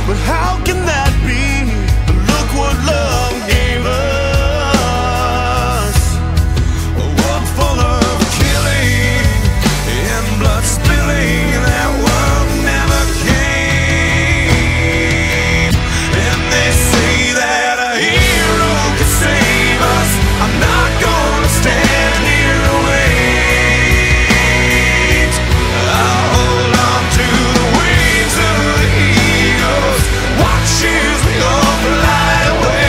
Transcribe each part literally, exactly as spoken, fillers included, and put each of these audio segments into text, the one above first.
But how can that be? Look what love gave us. A world full of killing and blood spilling. That world never came. And they say that a hero could save us. I'm not gonna stand here and wait. I'll hold on to the wings of the eagles. Watch as we all fly away.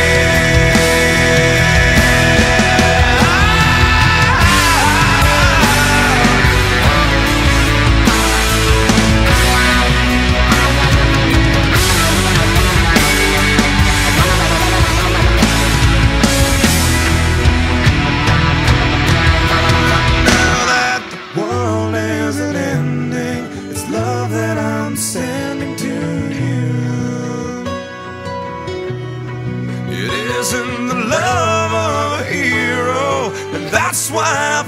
Now that the world isn't ending, it's love that I'm sending to you. It isn't the love of a hero, and that's why I